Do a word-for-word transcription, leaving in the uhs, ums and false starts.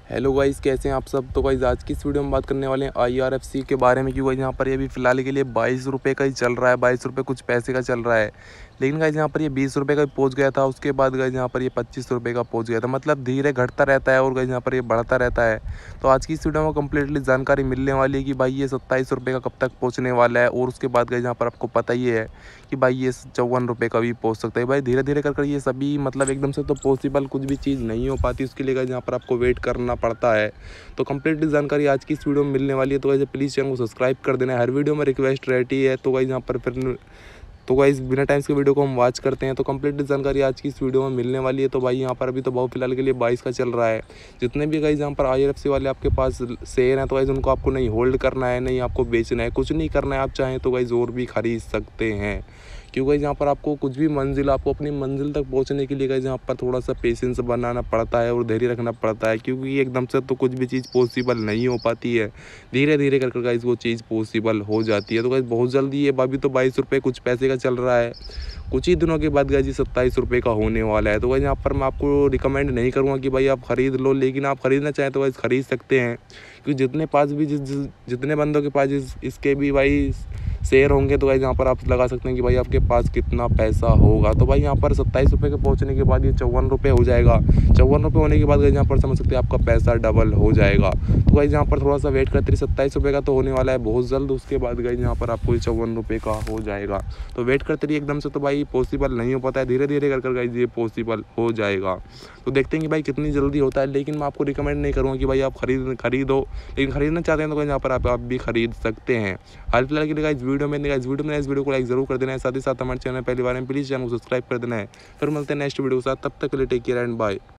Hello guys, कैसे हैं आप सब। तो गाइस आज की इस वीडियो में बात करने वाले हैं आईआरएफसी के बारे में। क्यों गाइस यहाँ पर ये अभी फ़िलहाल के लिए बाईस रुपये का ही चल रहा है, बाईस रुपये कुछ पैसे का चल रहा है। लेकिन गाइस यहाँ पर ये बीस रुपये का पहुँच गया था, उसके बाद गाइस यहाँ पर ये पच्चीस रुपये का पहुँच गया था। मतलब धीरे घटता रहता है और गाइस यहाँ पर ये बढ़ता रहता है। तो आज की इस वीडियो में कंप्लीटली जानकारी मिलने वाली है कि भाई ये सत्ताईस रुपये का कब तक पहुँचने वाला है। और उसके बाद गाइस यहाँ पर आपको पता ही है कि भाई ये चौवन रुपये का भी पहुँच सकता है। भाई धीरे धीरे कर कर ये सभी मतलब एकदम से तो पॉसिबल कुछ भी चीज़ नहीं हो पाती, उसके लिए गाइस यहाँ पर आपको वेट करना पड़ता है। तो कंप्लीट जानकारी आज की इस वीडियो में मिलने वाली है। तो गाइस प्लीज़ चैनल को सब्सक्राइब कर देना है, हर वीडियो में रिक्वेस्ट रहती है। तो गाइस यहाँ पर फिर तो गाइस बिना टाइम के वीडियो को हम वॉच करते हैं। तो कंप्लीट जानकारी आज की इस वीडियो में मिलने वाली है। तो भाई यहाँ पर अभी तो बहुत फिलहाल के लिए बाईस का चल रहा है। जितने भी गाइस यहाँ पर आईआरएफसी वाले आपके पास शेयर हैं, तो गाइस उनको आपको नहीं होल्ड करना है, नहीं आपको बेचना है, कुछ नहीं करना है। आप चाहें तो गाइस और भी खरीद सकते हैं। क्योंकि गाइस यहाँ पर आपको कुछ भी मंजिल आपको अपनी मंजिल तक पहुँचने के लिए गाइस यहाँ पर थोड़ा सा पेशेंस बनाना पड़ता है और धैर्य रखना पड़ता है। क्योंकि एकदम से तो कुछ भी चीज़ पॉसिबल नहीं हो पाती है, धीरे धीरे कर कर गाइस वो चीज़ पॉसिबल हो जाती है। तो गाइस बहुत जल्दी ये अभी तो बाईस रुपये कुछ पैसे का चल रहा है, कुछ ही दिनों के बाद गाइस ये सत्ताईस रुपये का होने वाला है। तो गाइस यहाँ पर मैं आपको रिकमेंड नहीं करूँगा कि भाई आप ख़रीद लो, लेकिन आप ख़रीदना चाहें तो गाइस ख़रीद सकते हैं। क्योंकि जितने पास भी जिस जितने बंदों के पास इस, इसके भी भाई शेयर होंगे, तो गाइस यहाँ पर आप लगा सकते हैं कि भाई आपके पास कितना पैसा होगा। तो भाई यहाँ पर सत्ताईस रुपये के पहुँचने के बाद ये चौवन रुपये हो जाएगा। चौवन रुपये होने के बाद गाइस यहाँ पर समझ सकते हैं आपका पैसा डबल हो जाएगा। तो गाइस यहाँ पर थोड़ा सा वेट करते रहिए, सत्ताईस रुपये का तो होने वाला है बहुत जल्द। उसके बाद गाइस यहाँ पर आपको चौवन रुपये का हो जाएगा। तो वेट करते रहिए, एकदम से तो भाई पॉसिबल नहीं हो पाता है, धीरे धीरे कर कर गाइस ये पॉसिबल हो जाएगा। तो देखते हैं कि भाई कितनी जल्दी होता है। लेकिन मैं आपको रिकमेंड नहीं करूँगा कि भाई आप खरीद खरीदो, लेकिन खरीदना चाहते हैं तो गाइस यहाँ पर आप, आप भी खरीद सकते हैं। हाल फिलहाल के लिए गाइस वीडियो में गाइस वीडियो में इस वीडियो को लाइक जरूर कर देना है, साथ ही साथ हमारे चैनल पहली बार में प्लीज़ चैनल को सब्सक्राइब कर देना है। फिर मिलते हैं नेक्स्ट वीडियो के साथ, तब तक के लिए टेक केयर एंड बाय।